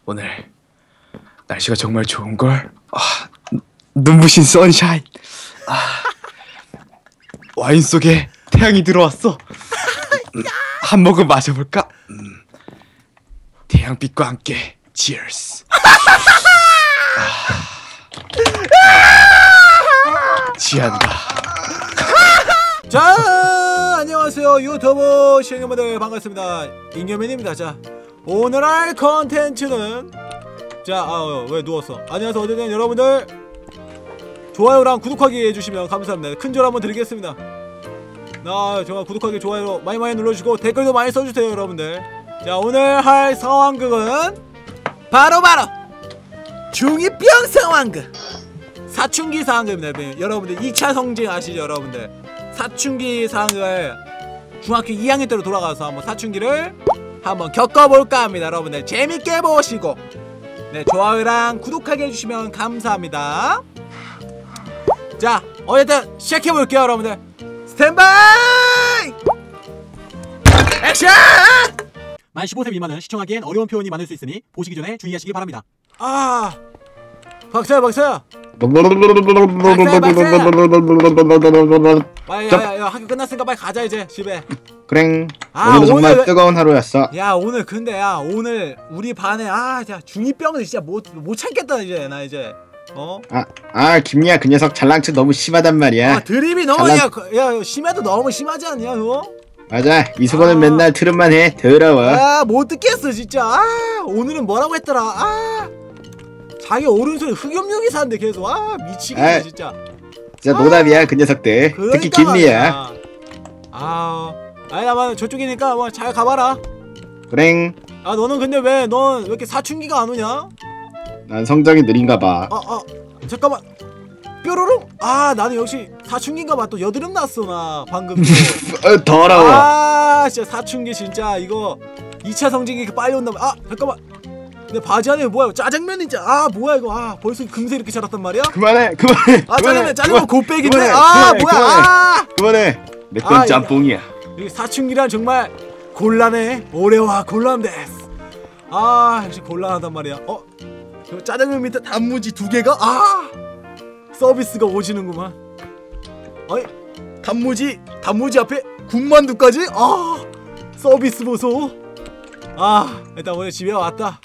오늘 날씨가 정말 좋은걸. 눈부신 선샤인. 와인 속에 태양이 들어왔어. 한 모금 마셔볼까? 태양빛과 함께 Cheers. 취한다. 자, 안녕하세요 유튜브 시청자분들 반갑습니다. 잉여맨입니다. 자, 오늘 할 컨텐츠는 왜 누웠어? 안녕하세요. 어쨌든 여러분들 좋아요랑 구독하기 해주시면 감사합니다. 큰절 한번 드리겠습니다. 정말 구독하기 좋아요 많이 눌러주시고 댓글도 많이 써주세요 여러분들. 자, 오늘 할 상황극은 바로 중2병 상황극, 사춘기 상황극입니다. 여러분들 2차 성징 아시죠 여러분들? 사춘기 상황을 중학교 2학년 때로 돌아가서 한번 사춘기를 한번 겪어볼까 합니다. 여러분들 재밌게 보시고 좋아요랑 구독하기 해주시면 감사합니다. 자, 어쨌든 시작해볼게요 여러분들. 스탠바이! 액션! 만 15세 미만은 시청하기엔 어려운 표현이 많을 수 있으니 보시기 전에 주의하시기 바랍니다. 박사야 빨리 야, 학교 끝났으니까 빨리 가자 이제 집에. 그래. 오늘은 정말 뜨거운 하루였어. 야, 오늘 근데 오늘 우리 반에 중2병은 진짜 못 참겠다 이제. 나 이제 김리야, 그 녀석 잘난 척 너무 심하단 말이야. 드립이 너무 야 심해도 너무 심하지 않냐 너? 맞아, 이수건은 맨날 트름만 해. 더러워. 못 듣겠어 진짜. 오늘은 뭐라고 했더라. 자기 오른손에 흑염룡이 사는데 계속 미치겠네 진짜. 진짜 노답이야 그 녀석들. 특히 김리야. 나만 저쪽이니까 잘 가봐라. 그래. 너는 근데 왜 이렇게 사춘기가 안 오냐? 난 성장이 느린가봐. 잠깐만. 뾰로롱? 나는 역시 사춘기인가봐. 또 여드름 났어 나 방금. 더러워. 진짜 사춘기 진짜 이거 2차 성징이 이렇게 빨리 온다면. 잠깐만. 내 바지 안에 뭐야? 짜장면이지. 뭐야 이거. 벌써 금세 이렇게 자랐단 말이야? 그만해. 짜장면 곱빼기인데. 뭐야? 그만해. 내 건 짬뽕이야. 이 사춘기란 정말 곤란해. 오래와 곤란데스. 역시 곤란하단 말이야. 저 짜장면 밑에 단무지 2개가 서비스가 오지는구만. 단무지 앞에 군만두까지. 서비스 보소. 일단 오늘 집에 왔다.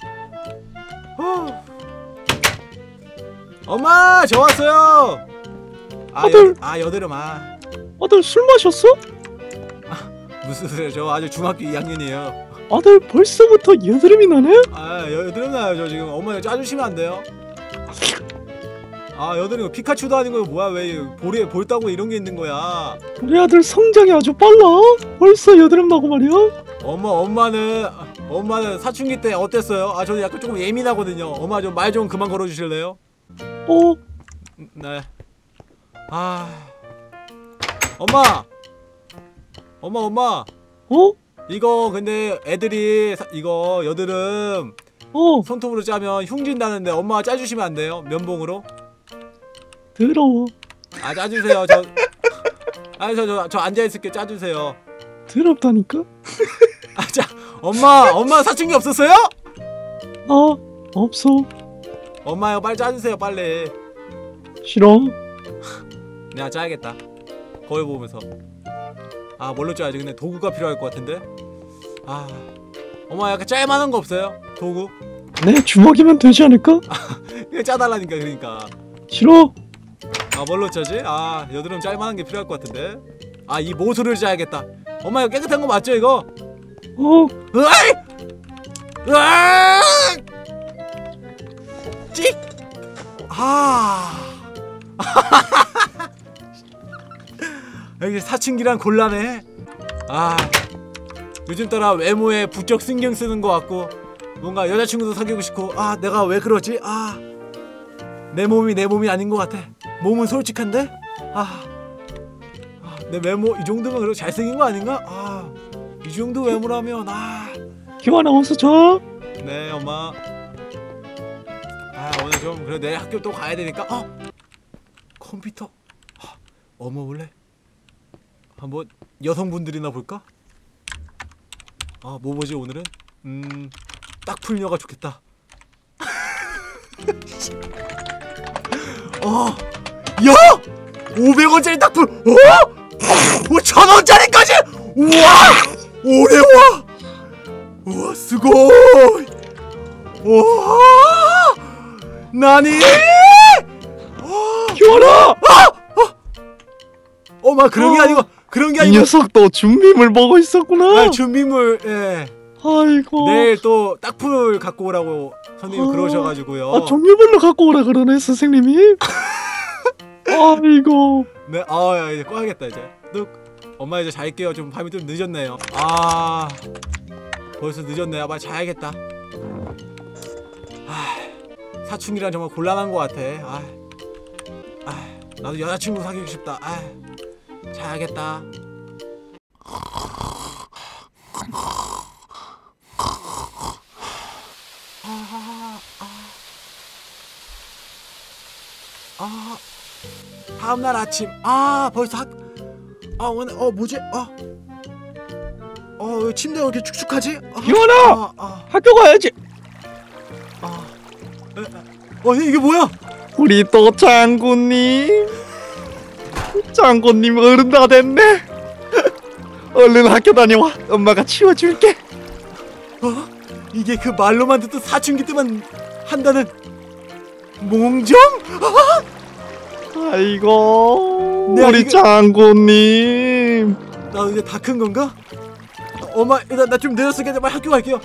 엄마, 저 왔어요. 아들. 여드름. 아들 술 마셨어? 무슨 소리야? 저 아직 중학교 2학년이에요. 아들 벌써부터 여드름이 나네? 여드름 나요. 저 지금 엄마가 짜주시면 안 돼요? 여드름 피카츄도 아니고 뭐야? 왜 볼 따고 이런 게 있는 거야? 우리 아들 성장이 아주 빨라. 벌써 여드름 나고 말이야. 엄마는 사춘기 때 어땠어요? 저는 약간 조금 예민하거든요. 엄마 좀 말 좀 그만 걸어주실래요? 네. 엄마. 이거 근데 애들이 이거 여드름 손톱으로 짜면 흉진다는데 엄마가 짜주시면 안 돼요? 면봉으로? 더러워. 짜주세요. 저 앉아있을게. 짜주세요. 더럽다니까? 엄마 사춘기 없었어요? 없어. 엄마요, 빨리 짜주세요 빨리. 싫어. 내가 짜야겠다. 거울 보면서. 뭘로 짜야지? 근데 도구가 필요할 것 같은데? 엄마 약간 짤만한 거 없어요? 도구? 내 주먹이면 되지 않을까? 이거 짜달라니까. 그러니까 싫어. 뭘로 짜지? 여드름 짤만한 게 필요할 것 같은데? 이 모수를 짜야겠다. 엄마 이거 깨끗한 거 맞죠 이거? 으아이! 찍! 여기 사춘기란 곤란해. 요즘 따라 외모에 부쩍 신경 쓰는 것 같고 뭔가 여자친구도 사귀고 싶고 내가 왜 그러지? 내 몸이 아닌 것 같아. 몸은 솔직한데? 내 외모 이 정도면 그래도 잘생긴 거 아닌가? 이 정도 외모라면 기환아 어서 자. 네 엄마. 오늘 좀 그래 내일 학교 또 가야 되니까. 컴퓨터. 어머 원래 한번 여성분들이나 볼까? 뭐 보지 오늘은? 딱 풀녀가 좋겠다. 야! 500원짜리 딱풀! 어? 1000원짜리까지! 우와! 오래와! 우와, 스고이! 우와! 나니? 기원아! 그런 게 아니고, 그런 게 이 아니고. 녀석도 준비물 먹고 있었구나. 아, 준비물, 예. 아이고. 내일 또 딱풀 갖고 오라고 선생님이 그러셔가지고요. 아, 종류별로 갖고 오라 그러네 선생님이. 아이고. 네, 야, 이제 꺼야겠다 이제. 뚝. 엄마 이제 잘게요. 좀 밤이 좀 늦었네요. 벌써 늦었네요. 빨리 자야겠다. 사춘기란 정말 곤란한 것 같아. 나도 여자친구 사귀고 싶다. 자야겠다. 다음날 아침. 벌써 오늘 뭐지? 왜 침대가 왜 이렇게 축축하지? 기원아! 학교 가야지. 이게 뭐야? 우리 또 장군님. 장군님 어른 다 됐네. 얼른 학교 다녀와. 엄마가 치워줄게. 이게 그 말로만 듣던 사춘기 때만 한다는 몽정? 아이고 내가 우리 장군님. 나 이제 다 큰 건가? 엄마 일단 나 좀 늦었으니까 빨리 학교 갈게요.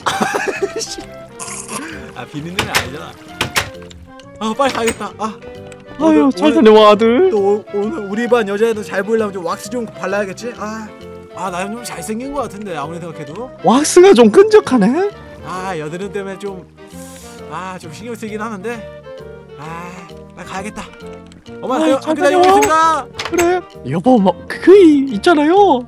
비린내는 아니잖아. 빨리 가야겠다. 아유 잘 다녀와 아들. 또 오늘 우리 반 여자애들 잘 보이려면 좀 왁스 좀 발라야겠지? 나 좀 잘생긴 것 같은데 아무리 생각해도. 왁스가 좀 끈적하네. 여드름 때문에 좀 신경 쓰이긴 하는데. 나 가야겠다. 엄마 아유, 학교 잘 다녀오겠습니다. 그래 여보 뭐 그거 있잖아요.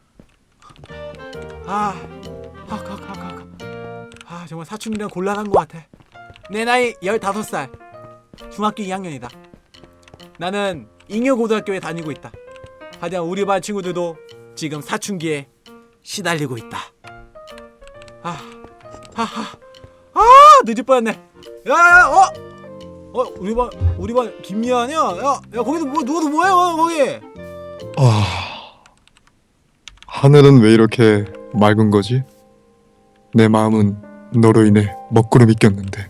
정말 사춘기랑 곤란한 것 같아. 내 나이 15살, 중학교 2학년이다. 나는 잉여고등학교에 다니고 있다. 하지만 우리 반 친구들도 지금 사춘기에 시달리고 있다. 늦을 뻔했네. 우리 반 김미아 아니야? 야 거기도 누워도 뭐해 거기? 하늘은 왜 이렇게 맑은 거지? 내 마음은 너로 인해 먹구름이 꼈는데.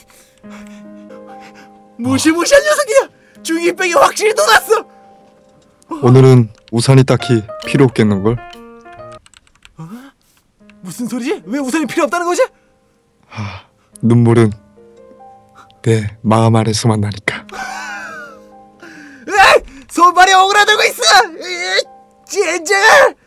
무시무시한 녀석이야. 중2병이 확실히 돋았어. 오늘은 우산이 딱히 필요 없겠는걸? 무슨 소리지? 왜 우산이 필요 없다는 거지? 눈물은 내 마음 아래서만 나니까. 손발이 오그라들고 있어. 젠장아.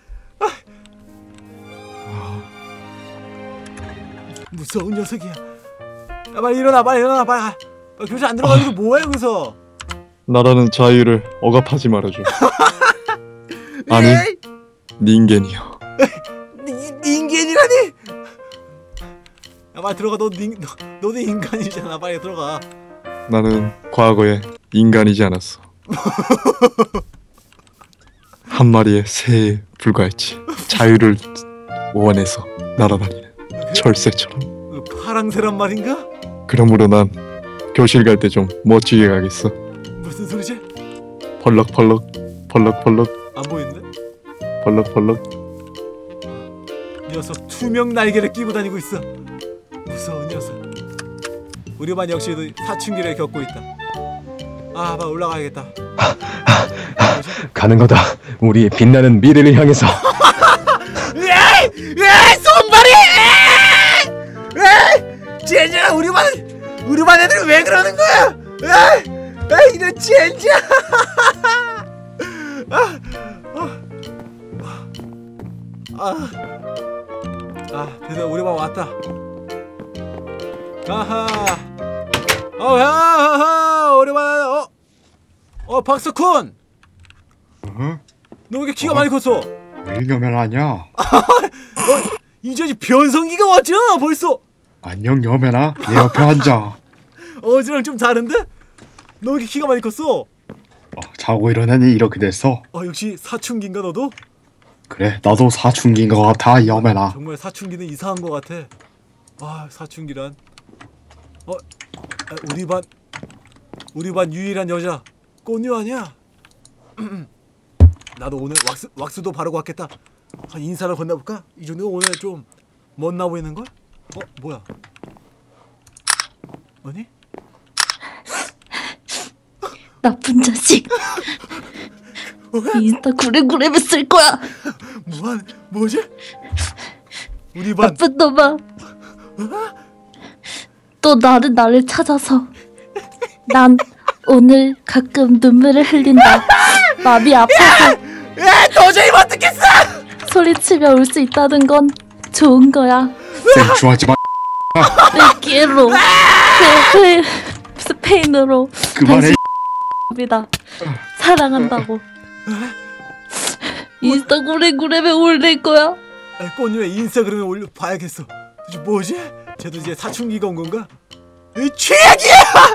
무서운 녀석이야. 빨리 일어나 빨리 가. 교실 안 들어가서 뭐해 여기서? 나라는 자유를 억압하지 말아줘. 아니, 닌겐이여. 닌겐이라니? 야 빨리 들어가. 너도 인간이잖아. 빨리 들어가. 나는 과거에 인간이지 않았어. 한 마리의 새에 불과했지. 자유를 원해서 날아다니는 철새처럼. 파랑새란 말인가? 그러므로 난 교실 갈 때 좀 멋지게 가겠어. 무슨 소리지? 펄럭펄럭 펄럭펄럭 안 보이는데? 펄럭펄럭. 녀석 투명 날개를 끼고 다니고 있어. 무서운 녀석. 우리 반 역시도 사춘기를 겪고 있다. 빨리 올라가야겠다. 가는 거다. 우리의 빛나는 미래를 향해서. 손발이! 젠장아 우리 반 애들 왜 그러는 거야? 이런 젠장! 그래서 우리 반 왔다. 우리 반 박석훈! 너 왜 이렇게 키가 많이 컸어? 왜 여면하냐? 이제 변성기가 왔잖아 벌써. 안녕 여면아. 내 옆에 앉아. 어제랑 좀 다른데? 너 왜 이렇게 키가 많이 컸어? 자고 일어나니 이렇게 됐어. 역시 사춘기인가 너도? 그래 나도 사춘기인 것 같아 여면아. 정말 사춘기는 이상한 것 같아. 사춘기란. 우리 반 유일한 여자 꽃뉴 아니야? 나도 오늘 왁스도 바르고 왔겠다. 인사를 건네볼까? 이 정도 오늘 좀 멋나 보이는걸? 뭐야? 뭐니? 나쁜 자식. 인스타 구레구레를 쓸 거야. 뭐지? 우리 반 나쁜 놈아. 또 나를 찾아서. 난 오늘 가끔 눈물을 흘린다. 마음이 아파서 도저히 못 듣겠어! 소리치며 울 수 있다는 건 좋은 거야. 생추하지 마. 르키로 스페인어로 그만해. 입니다. 사랑한다고. 인스타 구레구레에 올릴 거야. 꽃뉴의 인스타그램에 올려봐야겠어. 도대체 뭐지? 쟤도 이제 사춘기가 온 건가? 이 최악이야!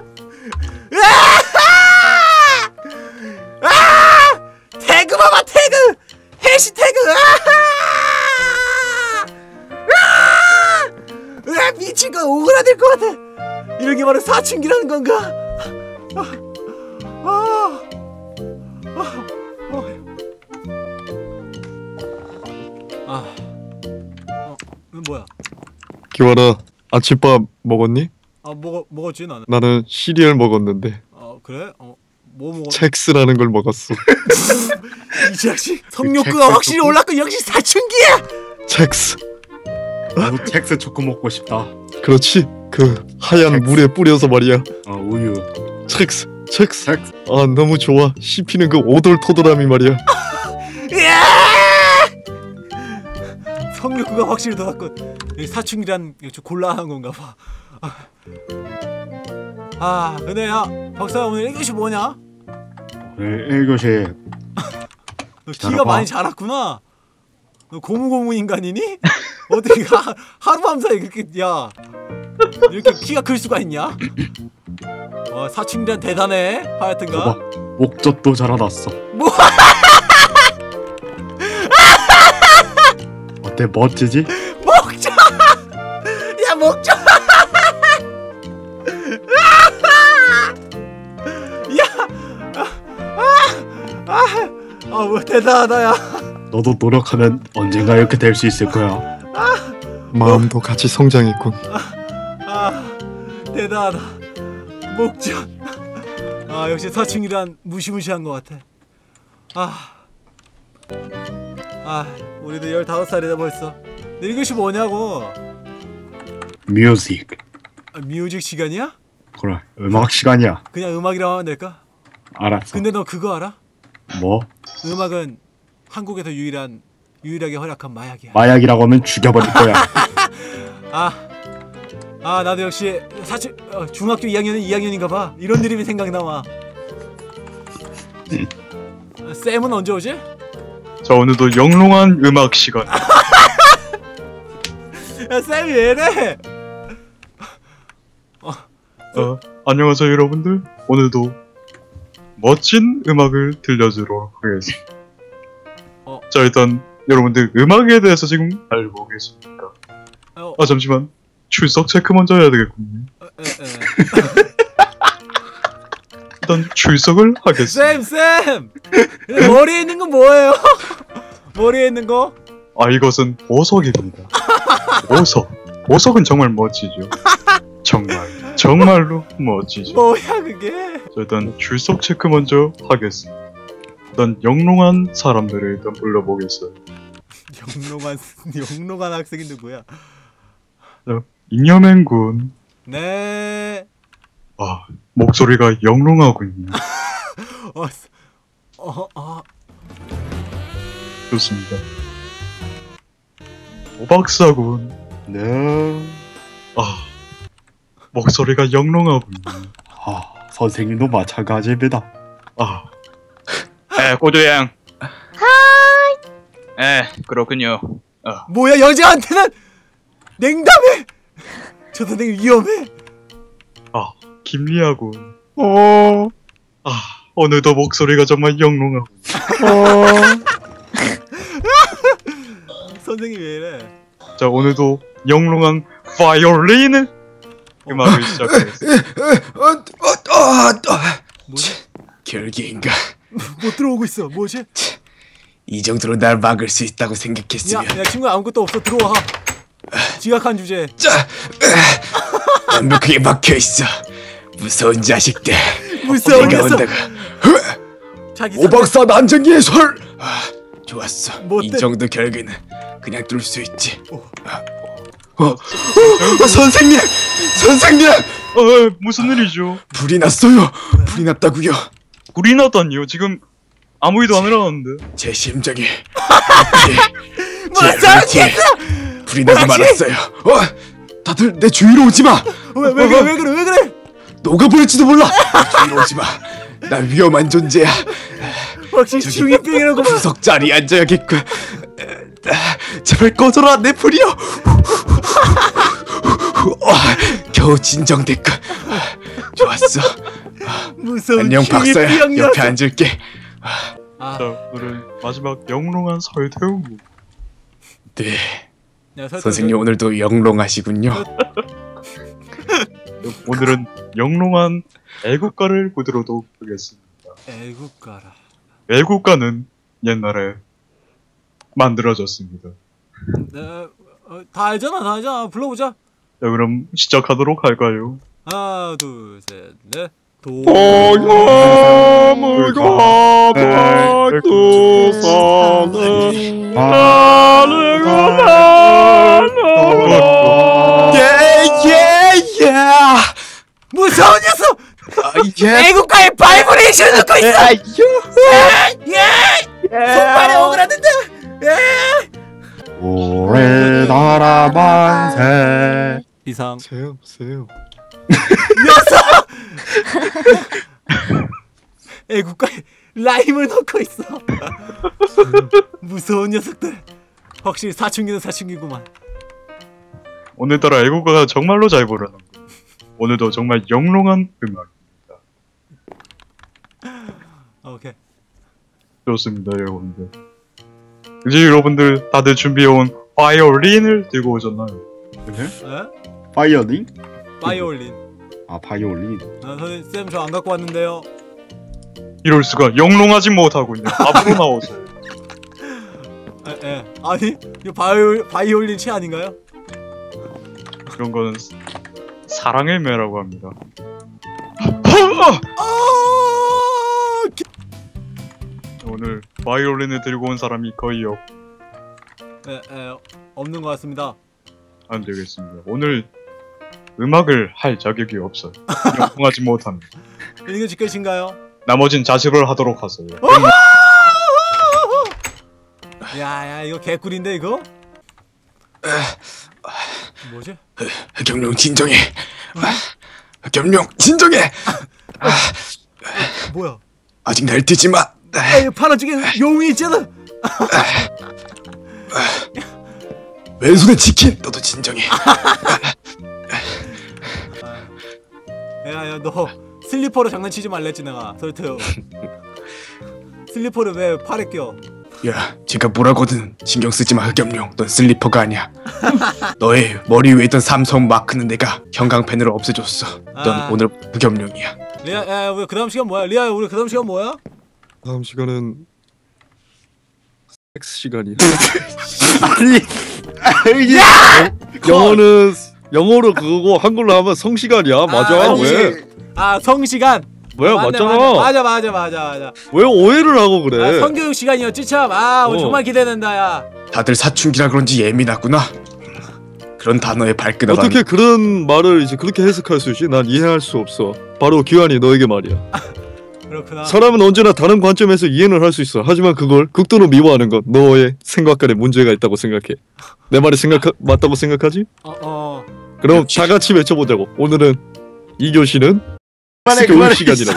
태그 봐봐, 태그! 해시태그! 미친 거 오그라들 것 같아. 이런 게 바로 사춘기라는 건가? 뭐야? 기와라, 아침밥 먹었니? 먹었지 나는. 나는 시리얼 먹었는데 그래? 뭐 먹었? 첵스라는 걸 먹었어. 이 자식 성욕구가 확실히 올랐고 역시 사춘기야. 첵스. 나도 첵스 초코 먹고 싶다. 그렇지. 그 하얀 첵스. 물에 뿌려서 말이야. 우유. 첵스. 아 너무 좋아. 씹히는 그 오돌토돌함이 말이야. 성욕구가 확실히 돋았군. 사춘기란 좀 곤란한 건가 봐. 근데 야 박사 오늘 1교시 뭐냐? 오늘 1교시 너 키가 많이 자랐구나. 너 고무고무 인간이니? 어떻게 하루밤 사이에 그렇게 이렇게 키가 클 수가 있냐? 와 사춘기란 대단해. 하여튼가 목젖도 자라났어. 뭐? 어때 멋지지? 목젖! 야 목젖! 뭐 대단하다 야. 너도 노력하면 언젠가 이렇게 될 수 있을 거야. 마음도 같이 성장했군. 대단하다. 목젖. 역시 사춘기란 무시무시한 것 같아. 우리도 15살이다 벌써. 내 이것이 뭐냐고. 뮤직. 뮤직 시간이야? 그래, 음악 시간이야. 그냥 음악이라고 하면 될까? 알았어. 근데 너 그거 알아? 뭐? 음악은 한국에서 유일하게 허락한 마약이야. 마약이라고 하면 죽여버릴 거야. 나도 역시 사실 중학교 2학년은 2학년인가 봐. 이런 드립이 생각나와. 쌤은 언제 오지? 자, 오늘도 영롱한 음악 시간. 야 쌤이 왜래? 안녕하세요 여러분들. 오늘도 멋진 음악을 들려주도록 하겠습니다. 자, 일단 여러분들 음악에 대해서 지금 알고 계십니까? 잠시만, 출석 체크 먼저 해야 되겠군요. 일단 출석을 하겠습니다. 쌤! 머리에 있는 건 뭐예요? 머리에 있는 거? 이것은 보석입니다. 보석은 정말 멋지죠. 정말로 멋지죠. 뭐야 그게? 자, 일단 출석 체크 먼저 하겠습니다. 일단 영롱한 사람들을 일단 불러보겠어요. 영롱한 학생이 누구야? 잉여맨 군. 네. 목소리가 영롱하군요. 좋습니다. 오박사군. 네. 목소리가 영롱하군요. 선생님도 마찬가지입니다. 꼬두양. 하이. 그렇군요. 뭐야 여자한테는 냉담해. 저 선생님 위험해. 김리아군. 오늘도 목소리가 정말 영롱하고. 선생님 왜 이래? 자, 오늘도 영롱한 바이올린. 음악을 시작했어. 뭐지? 결계인가? 못 들어오고 있어. 뭐지? 이 정도로 날 막을 수 있다고 야, 생각했으면 야 친구 아무것도 없어. 들어와. 지각한 주제. 완벽하게 막혀있어. 무서운 자식들. 무서운 내가 녀석. 온다가 자기 오박사 난쟁이의 설. 좋았어. 뭐 이 어때? 정도 결계는 그냥 뚫을 수 있지. 오. 선생님, 선생님, 무슨 일이죠? 불이 났어요. 불이 났다고요. 불이 나다니요? 지금 아무 일도 안 일어났는데. 제 심장이 무서운 녀석. 불이 나고 말았어요. 다들 내 주위로 오지 마. 왜 그래? 녹아버릴지도 몰라. 주위로 오지 마. 나 위험한 존재야. 확실히 중이병이라고. 구석 자리에 앉아야겠군. 제발 꺼져라 내 불이여. 겨우 진정됐군. 좋았어. 무서운 안녕 박사야. 중이병 옆에 녀석. 앉을게. 아, 자, 오늘 마지막 영롱한 설태우. 네, 야, 선생님 오늘도 영롱하시군요. 오늘은 영롱한 애국가를 보도록 하겠습니다. 애국가라. 애국가는 옛날에 만들어졌습니다. 네, 다 알잖아. 불러보자. 자, 그럼 시작하도록 할까요? 하나, 둘, 셋, 넷. 오염을 가득성은 예예예. 무서운 녀석! 예. 애국가에 바이브레이션 넣고 있어! 손발에 오그라든다! 오래나라 만세. 이상 세요. 녀석! 애국가에 라임을 넣고 있어. 무서운 녀석들. 확실히 사춘기는 사춘기구만. 오늘따라 애국가가 정말로 잘 부르는 거. 오늘도 정말 영롱한 음악입니다. 오케이. 좋습니다, 여러분들. 이제 여러분들 다들 준비해온 바이올린을 들고 오셨나요? 에? 바이올린? 바이올린. 아 바이올린. 선생님 쌤 저 안 갖고 왔는데요. 이럴 수가 영롱하지 못하군요. 앞으로 나오세요. 아니 이거 바이올린 취 아닌가요? 그런 거는 사랑의 매라고 합니다. 오늘 바이올린을 들고 온 사람이 거의 없는 것 같습니다. 안 되겠습니다. 오늘 음악을 할 자격이 없어요. 영롱하지 못합니다. 이거 지켜신가요? 나머진 자습을 하도록 하세요. 야 이거 개꿀인데 이거? 뭐지? 흑염룡 진정해. 흑염룡 진정해. 뭐야? 아직 날뛰지 마. 야, 파란 쪽에 용이 있잖아. 왼손에 치킨. 너도 진정해. 야 너 슬리퍼로 장난치지 말랬지 내가. 설태요. 슬리퍼를 왜 팔에 껴? 야, 제가 뭐라거든 신경 쓰지 마. 흑염룡, 넌 슬리퍼가 아니야. 너의 머리 위에 있던 삼성 마크는 내가 형광펜으로 없애줬어. 넌 오늘 흑염룡이야. 리아, 야 우리 그다음 시간 뭐야? 리아 우리 그다음 시간 뭐야? 다음 시간은 섹스 시간이야. 영어로 그거고 한글로 하면 성 시간이야. 맞아. 아니. 왜? 아 성시간. 뭐야? 맞네, 맞잖아. 맞아. 왜 오해를 하고 그래? 아, 성교육 시간이었지 참. 오늘 정말 기대된다 야. 다들 사춘기라 그런지 예민하구나. 그런 단어에 발끈하다. 어떻게 그런 말을 이제 그렇게 해석할 수 있지? 난 이해할 수 없어. 바로 기환이 너에게 말이야. 그렇구나. 사람은 언제나 다른 관점에서 이해는 할 수 있어. 하지만 그걸 극도로 미워하는 건 너의 생각관에 문제가 있다고 생각해. 내 말이 맞다고 생각하지? 그럼 다 같이 외쳐보자고. 오늘은 2교시는 교육 시간이라고.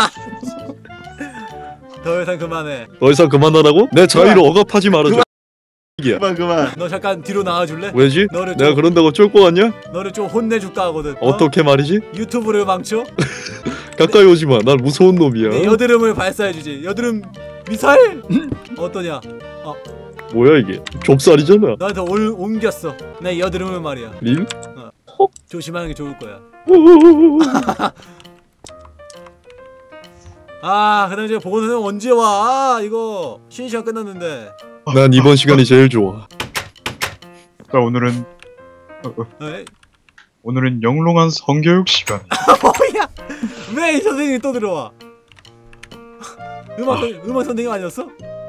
더 이상 그만해. 더 이상 그만하라고? 내 자유를 억압하지 말아줘. 이야. 그만. 너 잠깐 뒤로 나와줄래? 왜지? 너를 내가 좀, 그런다고 쫄 거 같냐? 너를 좀 혼내줄까 하거든. 어떻게 말이지? 유튜브를 망쳐? 가까이 오지 마. 난 무서운 놈이야. 내 여드름을 발사해주지. 여드름 미사일? 어떠냐? 뭐야 이게? 좁쌀이잖아. 너한테 옮겼어. 내 여드름을 말이야. 릴? 조심하는 게 좋을 거야. 아, 그다음 이제 보건 선생님 언제 와? 아, 이거 쉬는 시간 끝났는데. 난 이번 시간이 제일 좋아. 자, 오늘은 오늘은 영롱한 성교육 시간. 뭐야? 왜 이 선생님이 또 들어와? 음악 선생님 아니었어?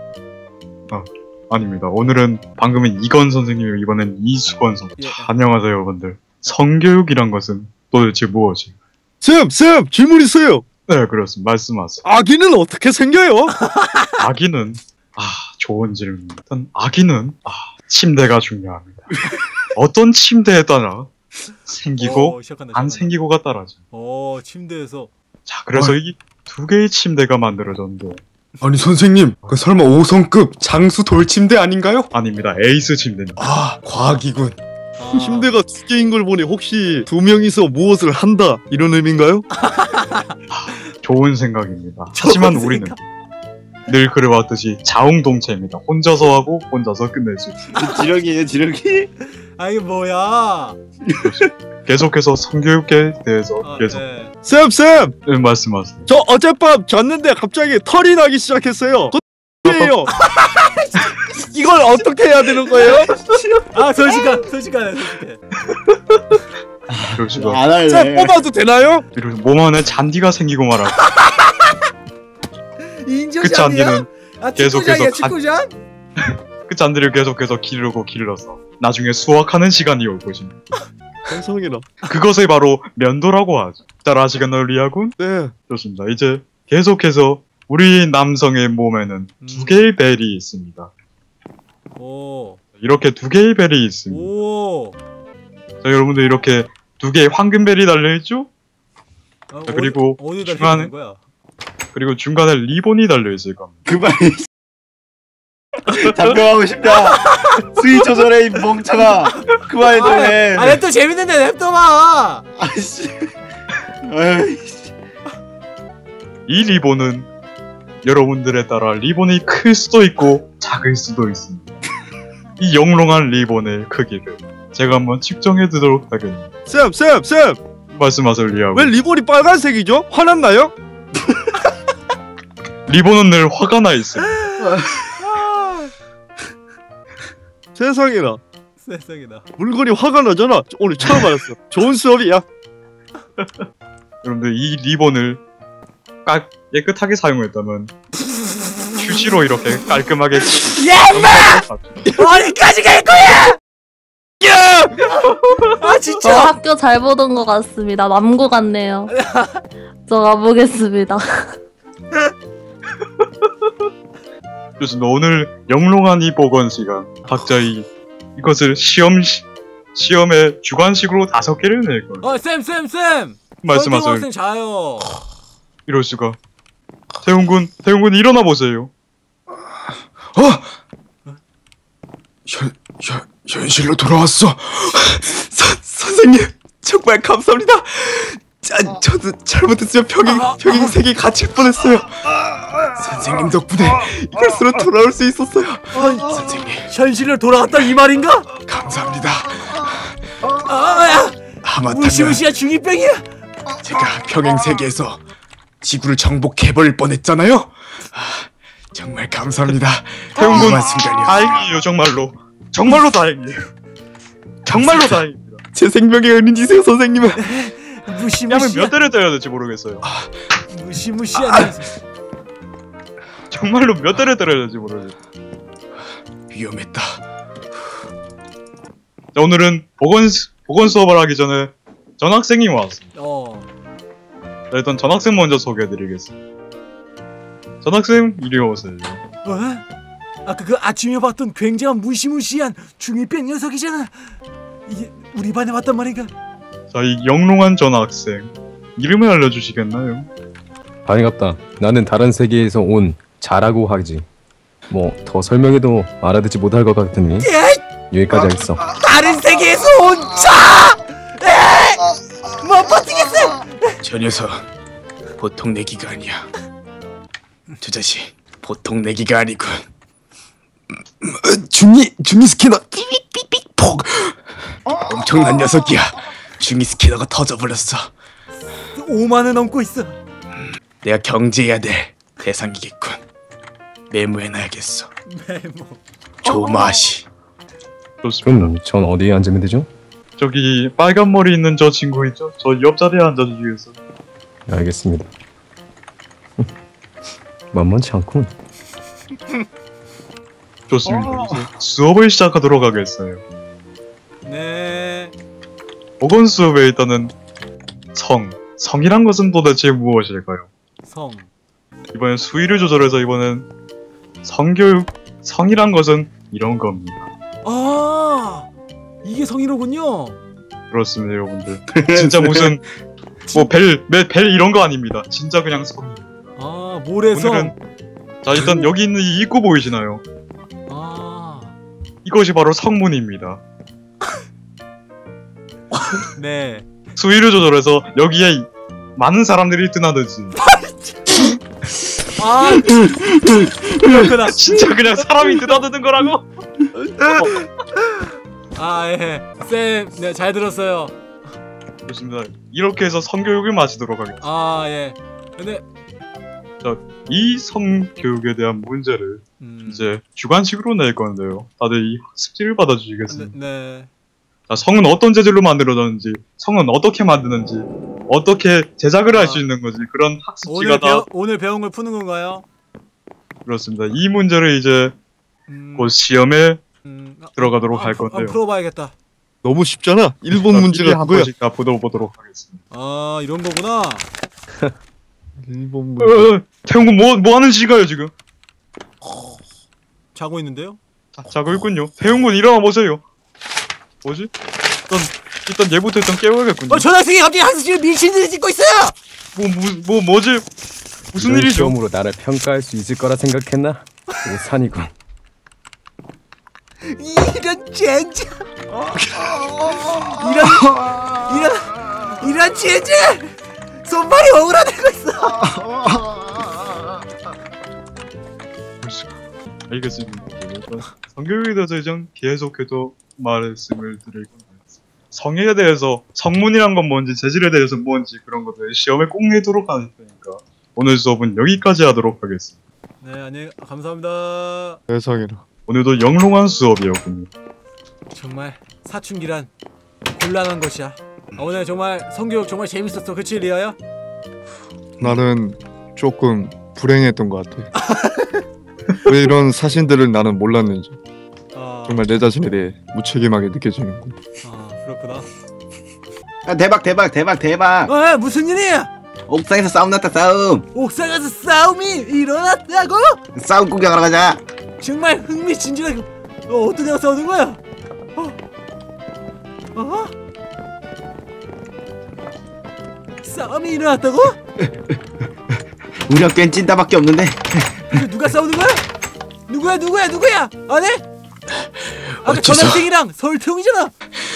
아닙니다. 오늘은 방금은 이건 선생님이고 이번엔 이수건 선생님. 예. 안녕하세요, 여러분들. 성교육이란 것은 도대체 무엇인가요? 쌤 질문 있어요. 네, 그렇습니다. 말씀하세요. 아기는 어떻게 생겨요? 아기는 좋은 질문. 일단 아기는 침대가 중요합니다. 어떤 침대에 따라 생기고 안 생기고가 따라죠. 침대에서. 자, 그래서 이 두 개의 침대가 만들어졌는데. 아니 선생님, 그 설마 5성급 장수 돌침대 아닌가요? 아닙니다. 에이스 침대입니다. 아, 과학이군. 침대가 두 개인 걸 보니 혹시 두 명이서 무엇을 한다 이런 의미인가요? 좋은 생각입니다. 하지만 우리는 늘 그래왔듯이 자웅동체입니다. 혼자서 하고 혼자서 끝낼 수 있습니다. 지렁이에요, 지렁이. 아, 이게 뭐야? 계속해서 성교육에 대해서 계속 네. 쌤 말씀하세요. 저 어젯밤 잤는데 갑자기 털이 나기 시작했어요. 예요. 이걸 어떻게 해야 되는 거예요? 아, 솔직하네. 이러시고 안 할래. 쌤 뽑아도 되나요? 이러시고 몸 안에 잔디가 생기고 말하고 그 잔디는 계속해서 축구장? 그 잔디를 계속해서 길러서 나중에 수확하는 시간이 올 것입니다. 세상에나. 그것을 바로 면도라고 하죠. 잘 아시겠나요, 리아군? 네. 좋습니다. 이제 계속해서 우리 남성의 몸에는 두 개의 벨이 있습니다. 오. 이렇게 두 개의 벨이 있습니다. 오. 자, 여러분들 이렇게 두 개의 황금벨이 달려있죠? 자, 그리고 어디다 중간에 대는 거야? 그리고 중간에 리본이 달려있을 겁니다. 그만. 잠깐하고 싶다. 수위 조절해, 이 멍청아. 그만해, 너네. 아, 또 재밌는데 냅둬봐. 아이씨. 아이씨. 이 리본은 여러분들에 따라 리본이 클 수도 있고 작을 수도 있습니다. 이 영롱한 리본의 크기를 제가 한번 측정해 드도록 하겠습니다. 쌤 말씀하세요, 리아군. 왜 리본이 빨간색이죠? 화났나요? 리본은 늘 화가 나 있습니다. 세상에나. 물건이 화가 나잖아. 오늘 처음 알았어. 좋은 수업이야. 여러분들 이 리본을 깨끗하게 사용했다면 휴지로 이렇게 깔끔하게 어디까지 갈 거야? 아, 저 진짜. 학교 잘 보던 것 같습니다. 남고 같네요. 저 가보겠습니다. 좋습니다. 오늘 영롱한 이 보건 시간 각자 이것을 시험에 주관식으로 5개를 낼 거예요. 쌤. 말씀하세요. 학생 자요. 이럴 수가. 태훈군 일어나 보세요. 현실로 돌아왔어. 선생님 정말 감사합니다. 저도 잘못했으면 평행 세계 갇힐 뻔했어요. 선생님 덕분에 이곳으로 돌아올 수 있었어요. 선생님 현실로 돌아갔다 이 말인가? 감사합니다. 야. 하마터면 무시무시한 중2병이야. 제가 평행 세계에서 지구를 정복해버릴 뻔했잖아요. 정말 감사합니다. 태훈군 위험한 순간이었어요. 다행이에요. 정말로 다행이에요. 정말로 다행입니다. 제 생명의 은인이세요, 선생님은. 뺨을 무시무시한. 몇 대를 때려야 될지 모르겠어요. 무시무시한. 정말로 몇 대를 때려야 될지 모르겠어요. 위험했다. 자, 오늘은 보건 수업을 하기 전에 전학생이 왔습니다. 자, 일단 전학생 먼저 소개해드리겠습니다. 전학생 이리 오세요. 아까 그 아침에 봤던 굉장한 무시무시한 중2병 녀석이잖아. 이게 우리 반에 왔단 말인가? 자, 이 영롱한 전학생 이름을 알려주시겠나요? 반갑다. 나는 다른 세계에서 온 자라고 하지. 뭐 더 설명해도 알아듣지 못할 것 같으니 여기까지 하겠어. 다른 세계에서 온 자! 못 버티겠어! 저 녀석 보통 내기가 아니야. 저 자식 보통 내기가 아니군. 중이 스캐너 삑삑삑 폭. 엄청난 녀석이야. 중위 스캐너가 터져버렸어. 5만원 넘고 있어. 내가 경제해야 될 대상이겠군. 메모해놔야겠어. 메모. 조마시. 좋습니다. 그럼 전 어디에 앉으면 되죠? 저기 빨간 머리 있는 저 친구 있죠? 저 옆자리에 앉아주시겠어요? 알겠습니다. 만만치 않군. 좋습니다. 이제 수업을 시작하도록 하겠어요. 네. 보건 수업에 일단은 성이란 것은 도대체 무엇일까요? 성. 이번엔 수위를 조절해서 이번엔 성교육, 성이란 것은 이런 겁니다. 아, 이게 성이로군요. 그렇습니다, 여러분들. 진짜 무슨 뭐 벨 이런 거 아닙니다. 진짜 그냥 성입니다. 아, 모래성. 오늘은 자 일단 여기 있는 이 입구 보이시나요? 아, 이것이 바로 성문입니다. 네. 수위를 조절해서 여기에 많은 사람들이 드나들지. 아, 그렇구나. 진짜 그냥 사람이 드나드는 거라고? 아, 예. 쌤, 네, 잘 들었어요. 좋습니다. 이렇게 해서 성교육을 마치도록 하겠습니다. 아, 예. 근데 이 성교육에 대한 문제를 이제 주관식으로 낼 건데요. 다들 이 학습지를 받아주시겠습니다. 네. 자, 성은 어떤 재질로 만들어졌는지, 성은 어떻게 만드는지, 어떻게 제작을 할 수 있는 거지, 그런 학습지가 오늘 배운 걸 푸는 건가요? 그렇습니다. 이 문제를 이제 곧 시험에 들어가도록 할 건데요. 한번 풀어봐야겠다. 너무 쉽잖아. 일본 문제가 한 그거야. 번씩 다 보도록 하겠습니다. 아, 이런 거구나. 일본 문제. 태웅군 뭐 하는 시가요 지금? 자고 있는데요? 자고 있군요. 태웅군 일어나 보세요. 뭐지? 일단 얘부터 일단 깨워야겠군요. 초등학생이 갑자기 학습지를 미친 듯이 찍고 있어요. 뭐지? 무슨 이런 일이죠? 시험으로 나를 평가할 수 있을 거라 생각했나? 오산이군. 이런 젠장. 이런 젠장. 손발이 오그라들고 있어. 알겠습니다. 성교육에 대해서 이제 계속해서 말씀을 드릴 건데 성에 대해서 성문이란 건 뭔지 재질에 대해서 뭔지 그런 것들 시험에 꼭 내도록 할 테니까 오늘 수업은 여기까지 하도록 하겠습니다. 네, 감사합니다. 세상에나. 오늘도 영롱한 수업이었군요. 정말 사춘기란 곤란한 것이야. 오늘 정말 성교육 정말 재밌었어. 그치 리아야? 나는 조금 불행했던 것 같아. 왜 이런 사실들을 나는 몰랐는지. 정말 내 자신에 대해 무책임하게 느껴지는군. 아, 그렇구나. 아, 대박. 무슨 일이야? 옥상에서 싸움 났다. 싸움. 옥상에서 싸움이 일어났다고? 싸움 구경하러 가자. 정말 흥미진진하게. 어떤 애가 싸우는 거야? 싸움이 일어났다고? 우리 학교엔 찐따밖에 없는데. 누가 싸우는 거야? 누구야? 안 해? 아까 전학생이랑 서울태웅이잖아.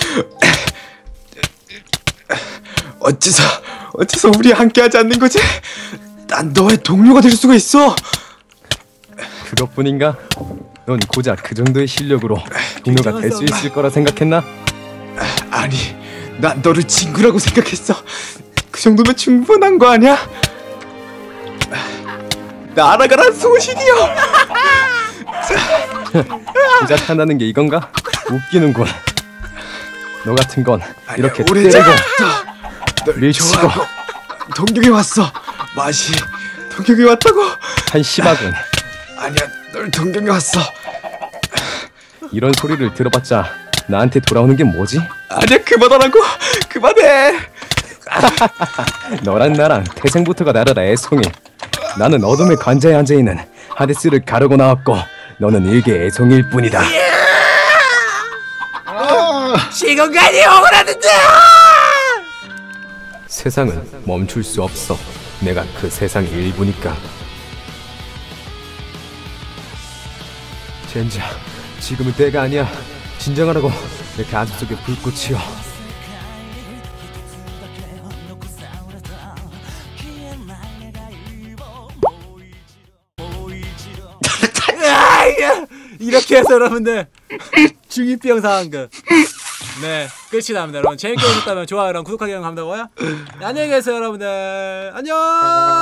어째서 우리 함께하지 않는 거지? 난 너의 동료가 될 수가 있어. 그것뿐인가? 넌 고작 그 정도의 실력으로 동료가 될 수 있을 거라 생각했나? 아니, 난 너를 친구라고 생각했어. 그 정도면 충분한 거 아니야? 날아가라 소신이여. 고작 하나는 게 이건가? 웃기는군. 너 같은 건 이렇게 오래 때리고 널 밀치고 좋아하고 동경에 왔어. 맛이 동경에 왔다고? 한 시바군. 아니야, 널 동경에 왔어. 이런 소리를 들어봤자 나한테 돌아오는 게 뭐지? 아니야, 그만하라고. 그만해. 너랑 나랑 태생부터가 다르다 애송이. 나는 어둠의 관자에 앉아있는 하데스를 가르고 나왔고 너는 일개 애송일 뿐이다. 시공간이 오그라든다. 세상은 멈출 수 없어. 내가 그 세상의 일부니까. 젠장, 지금은 때가 아니야. 진정하라고. 내 가슴 속에 불꽃이여. 이렇게 해서 여러분들 중2병 상황극 네, 끝이 납니다. 여러분 재밌게 보셨다면 좋아요랑 구독하기랑 감사하고요. 네, 안녕히 계세요 여러분들. 안녕.